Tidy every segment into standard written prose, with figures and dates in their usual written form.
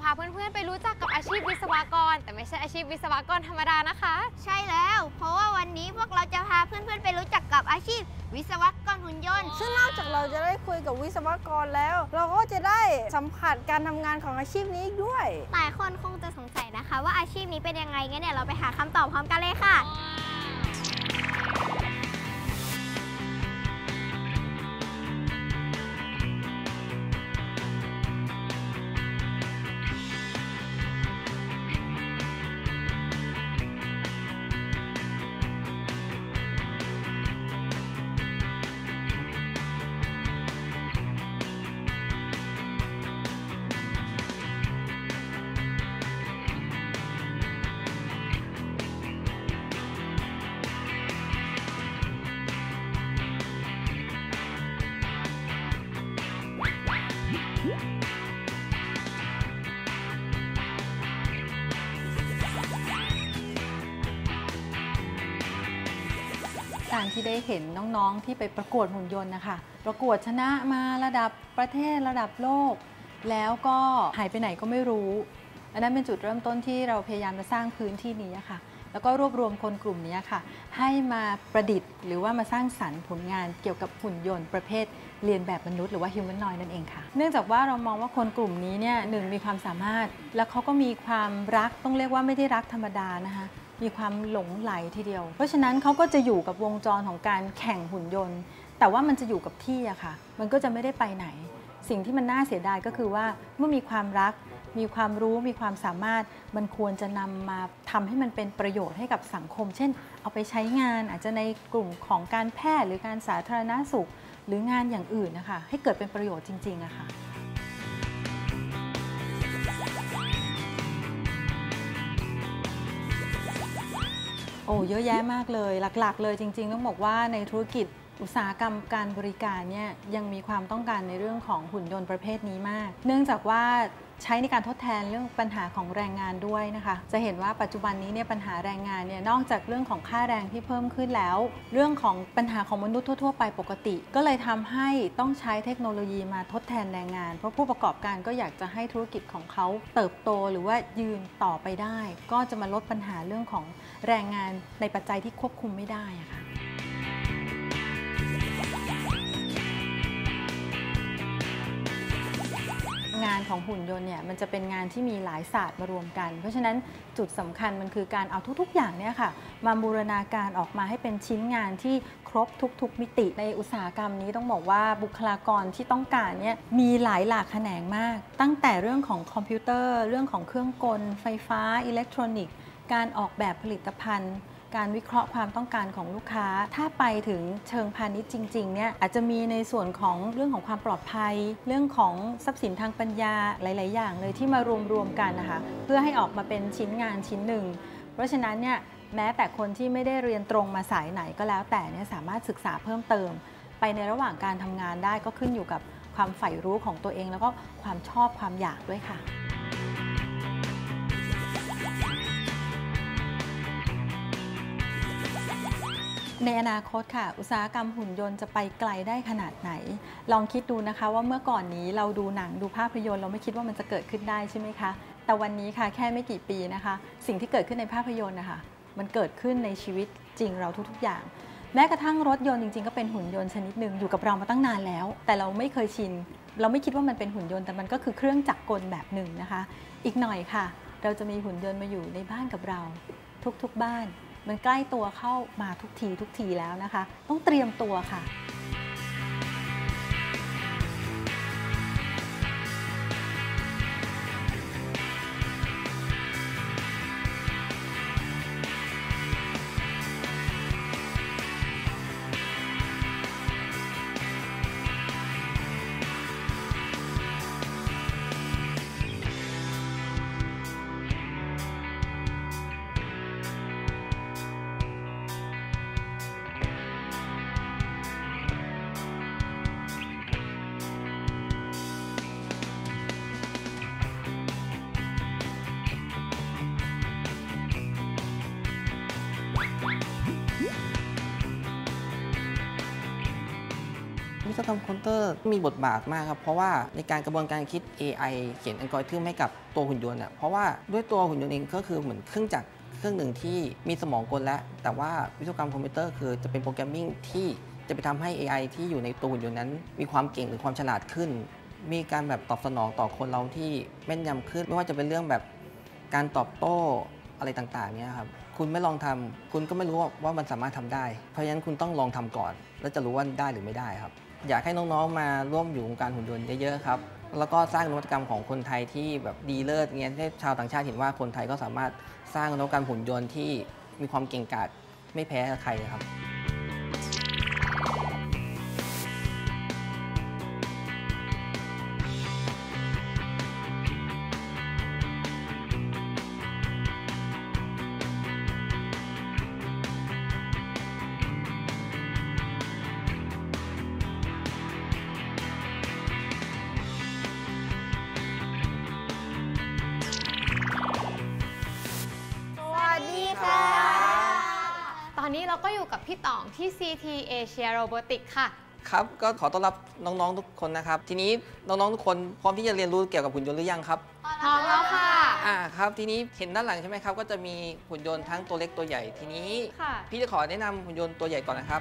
าเพื่อนๆไปรู้จักกับอาชีพวิศวกรแต่ไม่ใช่อาชีพวิศวกรธรรมดานะคะใช่แล้วเพราะว่าวันนี้พวกเราจะพาเพื่อนๆไปรู้จักกับอาชีพวิศวกรหุ่นยนต์ซึ่งนอกจากเราจะได้คุยกับวิศวกรแล้ว เราก็จะได้สัมผัสการทำงานของอาชีพนี้อีกด้วยหลายคนคงจะสงสัยนะคะว่าอาชีพนี้เป็นยังไงงั้นเดี๋ยวเราไปหาคำตอบพร้อมกันเลยค่ะการที่ได้เห็นน้องๆที่ไปประกวดหุ่นยนต์นะคะประกวดชนะมาระดับประเทศระดับโลกแล้วก็หายไปไหนก็ไม่รู้อันนั้นเป็นจุดเริ่มต้นที่เราพยายามจะสร้างพื้นที่นี้ค่ะแล้วก็รวบรวมคนกลุ่มนี้ค่ะให้มาประดิษฐ์หรือว่ามาสร้างสรรค์ผลงานเกี่ยวกับหุ่นยนต์ประเภทเรียนแบบมนุษย์หรือว่า humanoid นั่นเองค่ะเนื่องจากว่าเรามองว่าคนกลุ่มนี้เนี่ยหนึ่งมีความสามารถแล้วเขาก็มีความรักต้องเรียกว่าไม่ได้รักธรรมดานะคะมีความหลงไหลทีเดียวเพราะฉะนั้นเขาก็จะอยู่กับวงจรของการแข่งหุ่นยนต์แต่ว่ามันจะอยู่กับที่อะค่ะมันก็จะไม่ได้ไปไหนสิ่งที่มันน่าเสียดายก็คือว่าเมื่อมีความรักมีความรู้มีความสามารถมันควรจะนำมาทำให้มันเป็นประโยชน์ให้กับสังคมเช่นเอาไปใช้งานอาจจะในกลุ่มของการแพทย์หรือการสาธารณสุขหรืองานอย่างอื่นนะคะให้เกิดเป็นประโยชน์จริงๆอะค่ะโอ้เยอะแยะมากเลยหลักๆเลยจริงๆต้องบอกว่าในธุรกิจอุตสาหกรรมการบริการเนี่ยยังมีความต้องการในเรื่องของหุ่นยนต์ประเภทนี้มากเนื่องจากว่าใช้ในการทดแทนเรื่องปัญหาของแรงงานด้วยนะคะจะเห็นว่าปัจจุบันนี้เนี่ยปัญหาแรงงานเนี่ยนอกจากเรื่องของค่าแรงที่เพิ่มขึ้นแล้วเรื่องของปัญหาของมนุษย์ทั่วๆไปปกติก็เลยทำให้ต้องใช้เทคโนโลยีมาทดแทนแรงงานเพราะผู้ประกอบการก็อยากจะให้ธุรกิจของเขาเติบโตหรือว่ายืนต่อไปได้ก็จะมาลดปัญหาเรื่องของแรงงานในปัจจัยที่ควบคุมไม่ได้ค่ะงานของหุ่นยนต์เนี่ยมันจะเป็นงานที่มีหลายศาสตร์มารวมกันเพราะฉะนั้นจุดสำคัญมันคือการเอาทุกๆอย่างเนี่ยค่ะมาบูรณาการออกมาให้เป็นชิ้นงานที่ครบทุกๆมิติในอุตสาหกรรมนี้ต้องบอกว่าบุคลากรที่ต้องการเนี่ยมีหลายแขนงมากตั้งแต่เรื่องของคอมพิวเตอร์เรื่องของเครื่องกลไฟฟ้าอิเล็กทรอนิกส์การออกแบบผลิตภัณฑ์การวิเคราะห์ความต้องการของลูกค้าถ้าไปถึงเชิงพาณิชย์จริงๆเนี่ยอาจจะมีในส่วนของเรื่องของความปลอดภัยเรื่องของทรัพย์สินทางปัญญาหลายๆอย่างเลยที่มารวมกันนะคะเพื่อให้ออกมาเป็นชิ้นงานชิ้นหนึ่งเพราะฉะนั้นเนี่ยแม้แต่คนที่ไม่ได้เรียนตรงมาสายไหนก็แล้วแต่เนี่ยสามารถศึกษาเพิ่มเติมไปในระหว่างการทำงานได้ก็ขึ้นอยู่กับความใฝ่รู้ของตัวเองแล้วก็ความชอบความอยากด้วยค่ะในอนาคตค่ะอุตสาหกรรมหุ่นยนต์จะไปไกลได้ขนาดไหนลองคิดดูนะคะว่าเมื่อก่อนนี้เราดูหนังดูภาพยนตร์เราไม่คิดว่ามันจะเกิดขึ้นได้ใช่ไหมคะแต่วันนี้ค่ะแค่ไม่กี่ปีนะคะสิ่งที่เกิดขึ้นในภาพยนตร์นะคะมันเกิดขึ้นในชีวิตจริงเราทุกๆอย่างแม้กระทั่งรถยนต์จริงๆก็เป็นหุ่นยนต์ชนิดหนึ่งอยู่กับเรามาตั้งนานแล้วแต่เราไม่เคยชินเราไม่คิดว่ามันเป็นหุ่นยนต์แต่มันก็คือเครื่องจักรกลแบบหนึ่งนะคะอีกหน่อยค่ะเราจะมีหุ่นยนต์มาอยู่ในบ้านกับเราทุกๆบ้านมันใกล้ตัวเข้ามาทุกทีแล้วนะคะต้องเตรียมตัวค่ะวิศวกรรมคอมพิวเตอร์มีบทบาทมากครับเพราะว่าในการกระบวนการคิด AI เขียนอัลกอริทึมให้กับตัวหุ่นยนต์เพราะว่าด้วยตัวหุ่นยนต์เองก็คือเหมือนเครื่องจักรเครื่องหนึ่งที่มีสมองกลแล้วแต่ว่าวิศวกรรมคอมพิวเตอร์คือจะเป็นโปรแกรมมิ่งที่จะไปทำให้ AI ที่อยู่ในตัวหุ่นยนต์นั้นมีความเก่งหรือความฉลาดขึ้นมีการแบบตอบสนองต่อคนเราที่แม่นยำขึ้นไม่ว่าจะเป็นเรื่องแบบการตอบโต้อะไรต่างๆเนี่ยครับคุณไม่ลองทำคุณก็ไม่รู้ว่ามันสามารถทำได้เพราะฉะนั้นคุณต้องลองทำก่อนแล้วจะรู้ว่าได้หรือไม่ได้ครับอยากให้น้องๆมาร่วมอยู่วงการหุ่นยนต์เยอะๆครับแล้วก็สร้างนวัตกรรมของคนไทยที่แบบดีเลิศเงี้ยให้ชาวต่างชาติเห็นว่าคนไทยก็สามารถสร้างนวัตกรรมหุ่นยนต์ที่มีความเก่งกาจไม่แพ้ใครครับตอนนี้เราก็อยู่กับพี่ต๋องที่ CT Asia Robotics ค่ะครับก็ขอต้อนรับน้องๆทุกคนนะครับทีนี้น้องๆทุกคนพร้อมที่จะเรียนรู้เกี่ยวกับหุ่นยนต์หรือยังครับพร้อมแล้วค่ะครับทีนี้เห็นด้านหลังใช่ไหมครับก็จะมีหุ่นยนต์ทั้งตัวเล็กตัวใหญ่ทีนี้พี่จะขอแนะนำหุ่นยนต์ตัวใหญ่ก่อนนะครับ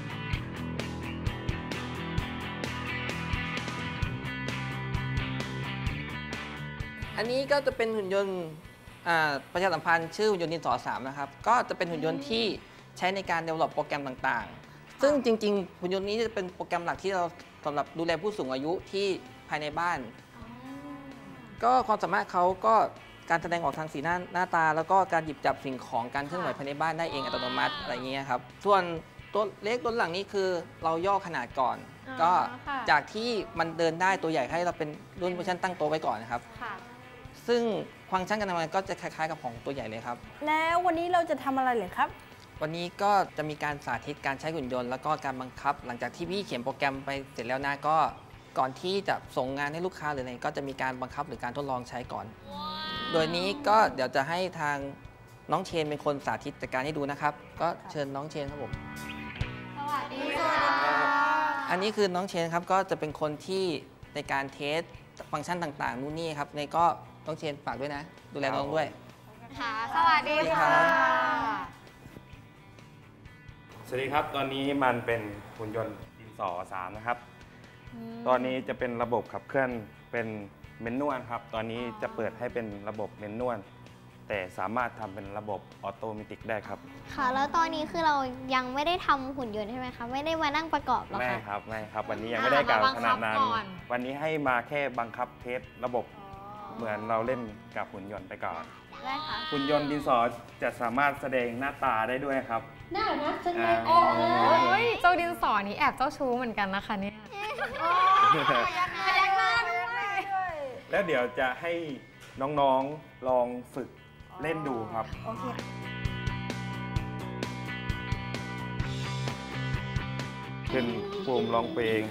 อันนี้ก็จะเป็นหุ่นยนต์ประชาสัมพันธ์ชื่อหุ่นยนต์ดินสอ3นะครับก็จะเป็นหุ่นยนต์ที่ใช้ในการ develop โปรแกรมต่างๆซึ่งจริงๆหุ่นยนต์นี้จะเป็นโปรแกรมหลักที่เราสำหรับดูแลผู้สูงอายุที่ภายในบ้านก็ความสามารถเขาก็การแสดงออกทางสีหน้าตาแล้วก็การหยิบจับสิ่งของการเคลื่อนไหวภายในบ้านได้เองอัตโนมัติอะไรเงี้ยครับส่วนตัวเล็กตัวหลังนี้คือเราย่อขนาดก่อนก็จากที่มันเดินได้ตัวใหญ่ให้เราเป็นรุ่นเวอร์ชันตั้งโต๊ะไว้ก่อนนะครับซึ่งฟังก์ชันการทำงานก็จะคล้ายๆกับของตัวใหญ่เลยครับแล้ววันนี้เราจะทำอะไรเหรอครับวันนี้ก็จะมีการสาธิตการใช้หุ่นยนต์แล้วก็การบังคับหลังจากที่พี่เขียนโปรแกรมไปเสร็จแล้วนะก็ก่อนที่จะส่งงานให้ลูกค้าหรืออะไรก็จะมีการบังคับหรือการทดลองใช้ก่อนโดยนี้ก็เดี๋ยวจะให้ทางน้องเชนเป็นคนสาธิตจัดการให้ดูนะครับก็เชิญน้องเชนครับผมสวัสดีค่ะอันนี้คือน้องเชนครับก็จะเป็นคนที่ในการเทสฟังก์ชันต่างๆนู่นนี่ครับในก็น้องเชนฝากด้วยนะดูแลน้องด้วยค่ะสวัสดีค่ะสวัสดีครับตอนนี้มันเป็นหุ่นยนต์ดินสอ3นะครับตอนนี้จะเป็นระบบขับเคลื่อนเป็นเมนนวลครับตอนนี้จะเปิดให้เป็นระบบเมนนวลแต่สามารถทำเป็นระบบออโตเมติกได้ครับค่ะแล้วตอนนี้คือเรายังไม่ได้ทำหุ่นยนต์ใช่ไหมคะไม่ได้มานั่งประกอบหรอคะไม่ครับวันนี้ยังไม่ได้กล่าวขนาดนั้นวันนี้ให้มาแค่บังคับเทสระบบเหมือนเราเล่นกับหุ่นยนต์ไปก่อนได้ค่ะหุ่นยนต์ดินสอจะสามารถแสดงหน้าตาได้ด้วยครับน่ารักจังเลยโอ้ยเจ้าดินสอนี้แอบเจ้าชู้เหมือนกันนะคะเนี่ยแล้วเดี๋ยวจะให้น้องๆลองฝึกเล่นดูครับขึ้นภูมิร้องเพลง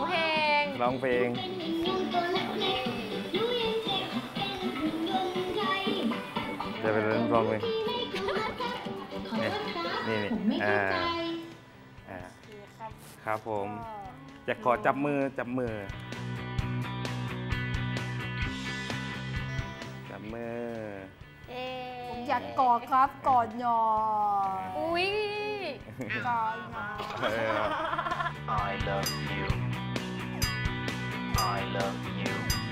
จะไปเล่นร้องเพลงนี่ครับผมจะขอจับมือผมอยากกอดครับกอดยออุ้ยกอดยอ I love you I love you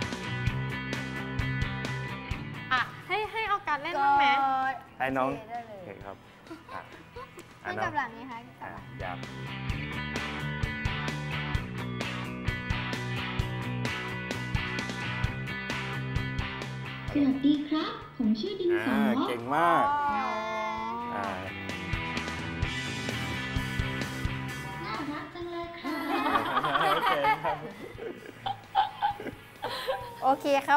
ให้เอาการเล่นบ้างไหมให้น้องโอเคครับขึ้นกับหลังนี้ค่ะยับสวัสดีครับผมชื่อดินสอเก่งมากน่ารักจังเลยค่ะโอเคครับ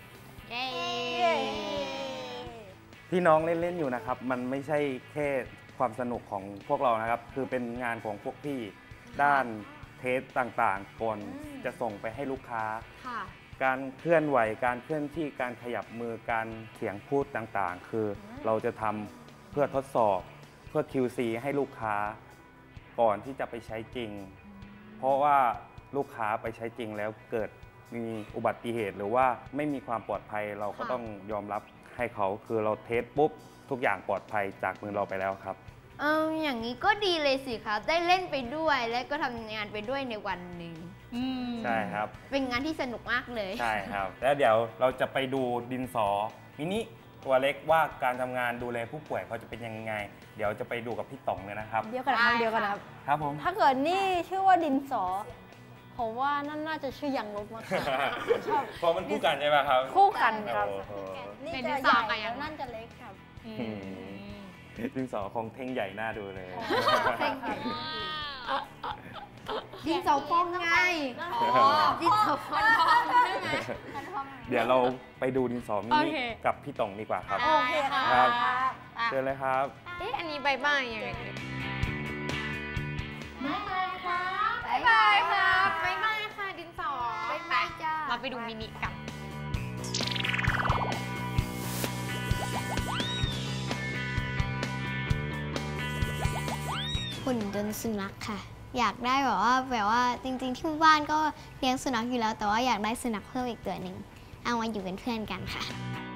ที่น้องเล่นอยู่นะครับมันไม่ใช่แค่ความสนุกของพวกเรานะครับคือเป็นงานของพวกพี่ด้านเทสต่างๆก่อนจะส่งไปให้ลูกค้าการเคลื่อนไหวการเคลื่อนที่การขยับมือการเสียงพูดต่างๆคือเราจะทำเพื่อทดสอบเพื่อ QC ให้ลูกค้าก่อนที่จะไปใช้จริงเพราะว่าลูกค้าไปใช้จริงแล้วเกิดมีอุบัติเหตุหรือว่าไม่มีความปลอดภัยเราก็ต้องยอมรับให้เขาคือเราเทสปุ๊บทุกอย่างปลอดภัยจากมือเราไปแล้วครับอย่างนี้ก็ดีเลยสิครับได้เล่นไปด้วยและก็ทำงานไปด้วยในวันหนึ่งใช่ครับเป็นงานที่สนุกมากเลยใช่ครับ แล้วเดี๋ยวเราจะไปดูดินสอมินิตัวเล็กว่าการทำงานดูแลผู้ป่วยเขาจะเป็นยังไง เดี๋ยวจะไปดูกับพี่ต๋องเลยนะครับเดียวกันนะครับเดียวกันนะครับครับผมถ้าเกิดนี่ชื่อว่าดินสอผมว่านั่นน่าจะชื่อยางลบมากกว่าชอบเพราะมันคู่กันใช่ไหมครับคู่กันครับโอ้โหนี่เป็นจะดินใหสอญ่กับยางลบแล้วนั่นจะเล็กครับดินสอของเท่งใหญ่น่าดูเลยดินสอพองไงดินสอพองเดี๋ยวเราไปดูดินสอมิโอนิเคกับพี่ต๋องดีกว่าครับโอเคครับครับเชิญเลยครับเอ๊ะอันนี้บายบายยังไงบ๊ายบายครับบายบายครับบายบายค่ะดินสอบ๊ายบายจ้าเราไปดูมินิกันหุ่นยนต์สุนัขค่ะ อยากได้แบบว่าจริงๆที่บ้านก็เลี้ยงสุนัขอยู่แล้ว แต่ว่าอยากได้สุนัขเพิ่มอีกตัวหนึ่งเอามาอยู่เป็นเพื่อนกันค่ะ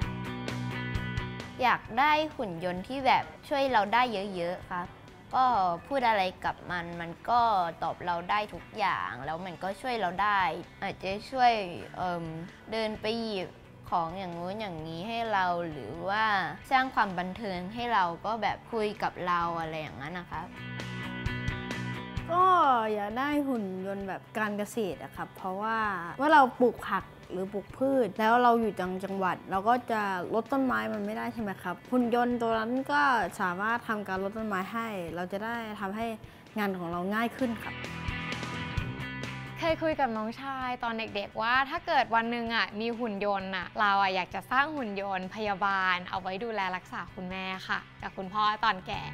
อยากได้หุ่นยนต์ที่แบบช่วยเราได้เยอะๆครับก็พูดอะไรกับมันก็ตอบเราได้ทุกอย่างแล้วมันก็ช่วยเราได้ อาจจะช่วยเดินไปหยิบของอย่างงู้นอย่างนี้ให้เราหรือว่าสร้างความบันเทิงให้เราก็แบบคุยกับเราอะไรอย่างนั้นนะครับก็อยากได้หุ่นยนต์แบบการเกษตรอะครับ เพราะว่าเราปลูกผักหรือปลูกพืช แล้วเราอยู่จังหวัด เราก็จะลดต้นไม้มันไม่ได้ใช่ไหมครับหุ่นยนต์ตัวนั้นก็สามารถทำการลดต้นไม้ให้ เราจะได้ทำให้งานของเราง่ายขึ้นครับเคยคุยกับน้องชายตอนเด็กๆว่าถ้าเกิดวันหนึ่งอ่ะมีหุ่นยนต์อ่ะเราอ่ะอยากจะสร้างหุ่นยนต์พยาบาลเอาไว้ดูแลรักษาคุณแม่ค่ะ กับคุณพ่อตอนแก่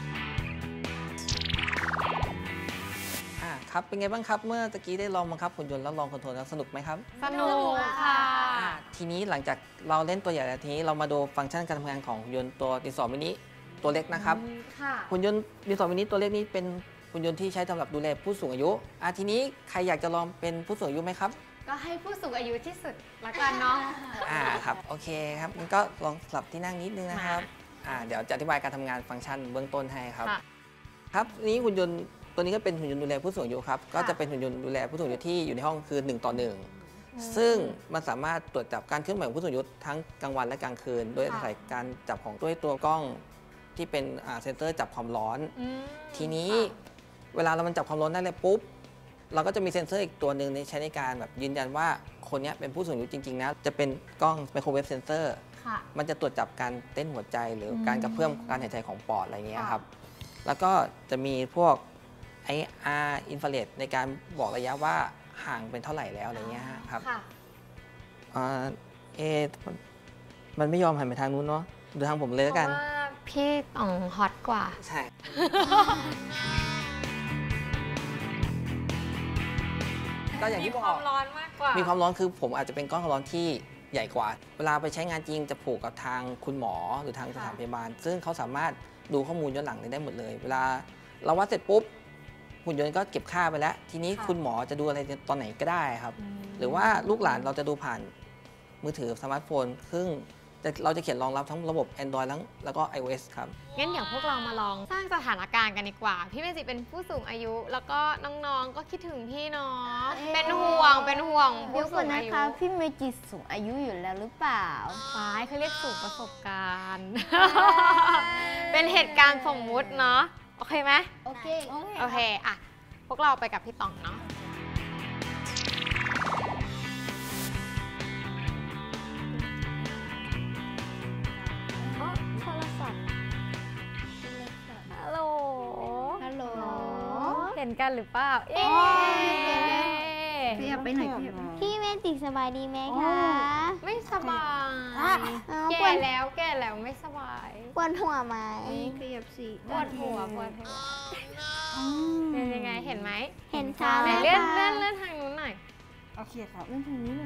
ครับเป็นไงบ้างครับเมื่อตะกี้ได้ลองบังคับหุ่นยนต์แล้วลองคอนโทรลแล้วสนุกไหมครับสนุกค่ะทีนี้หลังจากเราเล่นตัวใหญ่แล้วทีนี้เรามาดูฟังก์ชันการทำงานของหุ่นยนต์ตัวดินสอมินิตัวเล็กนะครับค่ะหุ่นยนต์ดินสอมินิตัวเล็กนี้เป็นหุ่นยนต์ที่ใช้สำหรับดูแลผู้สูงอายุทีนี้ใครอยากจะลองเป็นผู้สูงอายุไหมครับก็ให้ผู้สูงอายุที่สุดละกันเนาะครับโอเคครับงั้นก็ลองสลับที่นั่งนิดนึงนะครับเดี๋ยวจะอธิบายการทำงานฟังก์ชันเบื้องต้นให้ครับค่ะครับนี้หุ่นยนต์ตัวนี้ก็เป็นหุ่นยนต์ดูแลผู้สูงอายุครับก็จะเป็นหุ่นยนต์ดูแลผู้สูงอายุที่อยู่ในห้องคือ1 ต่อ 1ซึ่งมันสามารถตรวจจับการเคลื่อนไหวของผู้สูงอายุทั้งกลางวันและกลางคืน โดยอาศัยการจับของด้วยตัวกล้องที่เป็นเซ็นเซอร์จับความร้อน ทีนี้เวลามันจับความร้อนได้เลยปุ๊บเราก็จะมีเซ็นเซอร์อีกตัวหนึ่งใช้ในการแบบยืนยันว่าคนนี้เป็นผู้สูงอายุจริงๆนะจะเป็นกล้องไมโครเวฟเซนเซอร์มันจะตรวจจับการเต้นหัวใจหรือการกระเพื่อมการหายใจของปอดอะไรเงี้ยครับแล้วก็จะมีพวกIR อินฟราเรดในการบอกระยะว่าห่างเป็นเท่าไหร่แล้วอะไรเงี้ยครับมันไม่ยอมหันไปทางนู้นเนาะดูทางผมเลยแล้วกันเพราะว่าพี่อ๋องฮอตกว่าใช่ ก็อย่างที่บอกมีความร้อนมากกว่ามีความร้อนคือผมอาจจะเป็นก้อนความร้อนที่ใหญ่กว่า เวลาไปใช้งานจริงจะผูกกับทางคุณหมอหรือทางสถานพยาบาล ซึ่งเขาสามารถดูข้อมูลย้อนหลังได้หมดเลย เวลาเราวัดเสร็จปุ๊บหุ่นยนต์ก็เก็บค่าไปแล้ว ทีนี้คุณหมอจะดูอะไรตอนไหนก็ได้ครับ หรือว่าลูกหลานเราจะดูผ่านมือถือสมาร์ทโฟน ซึ่งเราจะเขียนรองรับทั้งระบบ Android แล้วก็ iOS ครับงั้นเดี๋ยวพวกเรามาลองสร้างสถานการณ์กันดีกว่า พี่เมจิเป็นผู้สูงอายุ แล้วก็น้องๆ ก็คิดถึงพี่เนาะ เป็นห่วงเดี๋ผู้ยวสูก่อนงอานะยุคะพี่เมจิสูงอายุอยู่แล้วหรือเปล่าฟ้ายเขาเรียกสูงประสบการณ์ เป็นเหตุการณ์สมมุติเนาะ โอเคไหมโอเคโอเคอะพวกเราไปกับพี่ต๋องเนาะโทรศัพท์ฮัลโหลฮัลโหลเห็นกันหรือเปล่า เอ๊ะขยับไปหน่อยพี่เมจิสบายดีไหมคะไม่สบายปแก่วดแล้วไม่สบายปวดหัวไหมขยับสิปวดหัวเป็นยังไงเห็นไหมเห็นค่ะไหนเลื่อนทางนู้นหน่อยโอเคครับเล่นทางนี้เลย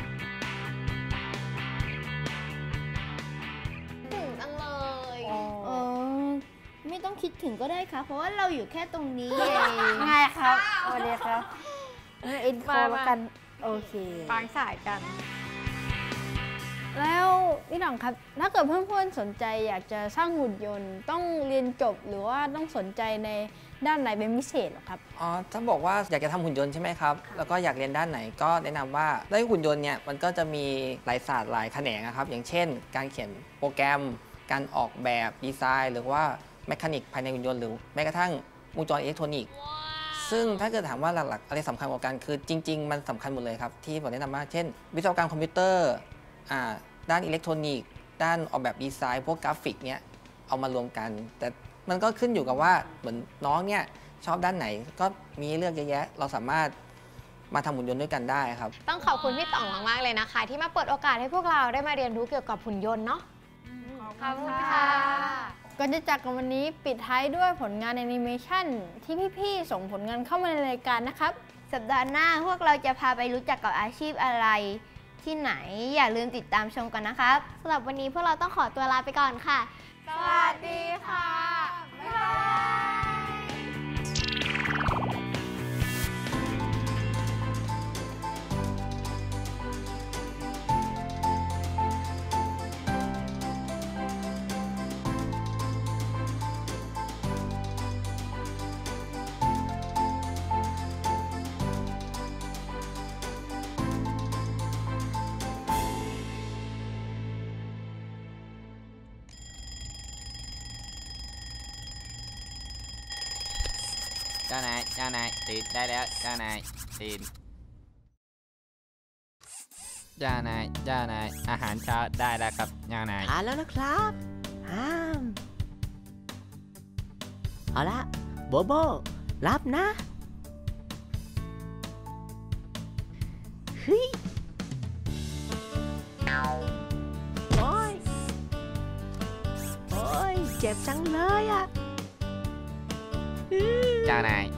ถึงจังเลยเออคิดถึงก็ได้ครับ เพราะว่าเราอยู่แค่ตรงนี้เองง่ายครับสวัสดีครับเอ็นคอแล้วกัน โอเควางสายกันแล้วพี่หน่องครับ ถ้าเกิดเพื่อนๆสนใจอยากจะสร้างหุ่นยนต์ต้องเรียนจบหรือว่าต้องสนใจในด้านไหนเป็นพิเศษหรอครับถ้าบอกว่าอยากจะทำหุ่นยนต์ใช่ไหมครับ แล้วก็อยากเรียนด้านไหนก็แนะนำว่าด้านหุ่นยนต์เนี่ยมันก็จะมีหลายศาสตร์หลายแขนงครับ อย่างเช่น การเขียนโปรแกรม การออกแบบดีไซน์ หรือว่าแมคานิกภายในหุ่นยนต์หรือแม้กระทั่งวงจรอิเล็กทรอนิกส์ ซึ่งถ้าเกิดถามว่าหลักๆอะไรสำคัญกว่ากันคือจริงๆมันสำคัญหมดเลยครับที่ผมแนะนำว่าเช่น วิศวกรรมคอมพิวเตอร์ด้านอิเล็กทรอนิกส์ด้านออกแบบดีไซน์พวกกราฟิกเนี่ยเอามารวมกัน แต่มันก็ขึ้นอยู่กับว่าเหมือนน้องเนี่ยชอบด้านไหนก็มีเลือกเยอะแยะเราสามารถมาทำหุ่นยนต์ด้วยกันได้ครับต้องขอบคุณพี่ต่องมากๆเลยนะคะ ที่มาเปิดโอกาสให้พวกเราได้มาเรียนรู้เกี่ยวกับหุ่นยนต์เนาะขอบคุณค่ะก่อนจะจากกันวันนี้ปิดท้ายด้วยผลงานแอนิเมชันที่พี่ๆส่งผลงานเข้ามาในรายการนะครับสัปดาห์หน้าพวกเราจะพาไปรู้จักกับอาชีพอะไรที่ไหนอย่าลืมติดตามชมกันนะครับสำหรับวันนี้พวกเราต้องขอตัวลาไปก่อนค่ะสวัสดีค่ะ บ๊ายบายเจ้านายตื่นได้แล้วเจ้านายตื่นเจ้านายอาหารเช้าได้แล้วครับเจ้านายทานแล้วนะครับเอาละโบโบรับนะเฮ้ยโอ้ยเจ็บจังเลยอ่ะเจ้านาย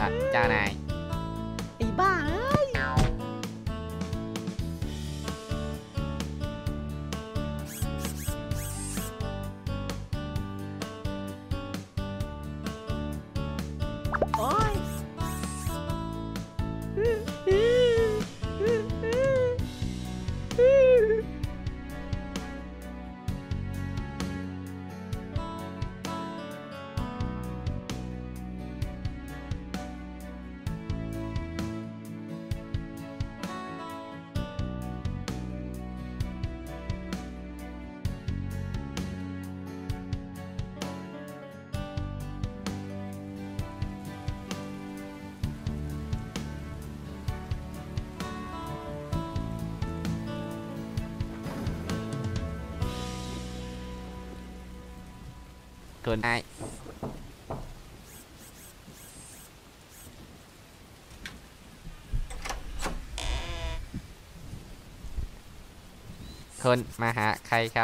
ไอ้บ้าเอ้ยโอ้ยคุณนายคุณมาหาใครครับ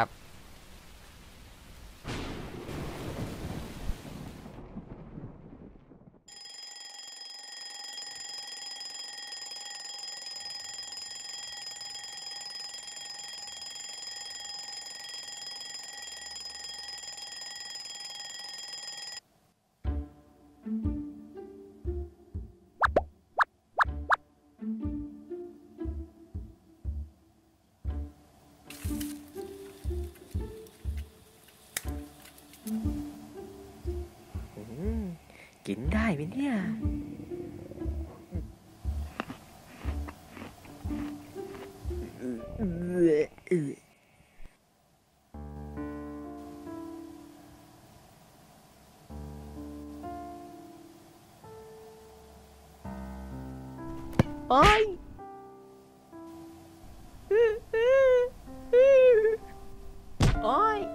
กินได้ไหมเนี่ยโอ๊ยโอ๊ย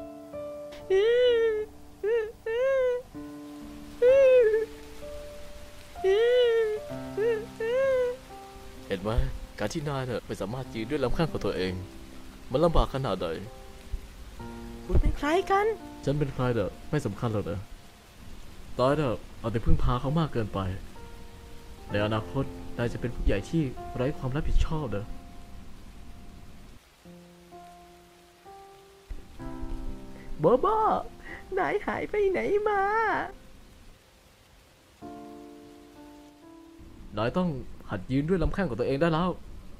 เห็นไหมการที่นายเนี่ยไม่สามารถยืนด้วยลำแข้งของตัวเองมันลำบากขนาดไหนคุณเป็นใครกันฉันเป็นใครเนี่ยไม่สำคัญหรอกนะตอนเนี่ยเอาแต่พึ่งพาเขามากเกินไปในอนาคตนายจะเป็นผู้ใหญ่ที่ไร้ความรับผิดชอบนะโบโบนายหายไปไหนมานายต้องหัดยืนด้วยลำแข้งของตัวเองได้แล้ว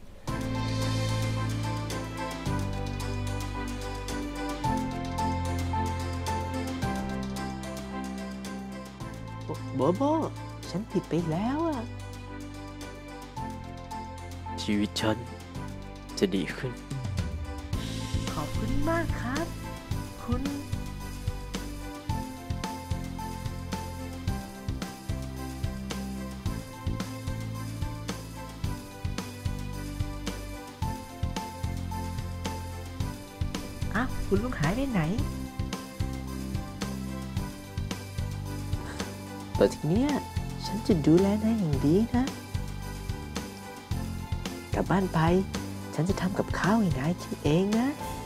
โบโบ ฉันผิดไปแล้วอะชีวิตฉันจะดีขึ้น ขอบคุณมากครับ คุณ อ้าว คุณลุงหายไปไหน ต่อจากเนี้ยฉันจะดูแลนายอย่างดีนะ กลับบ้านไป ฉันจะทำกับข้าวให้นายกินเองนะ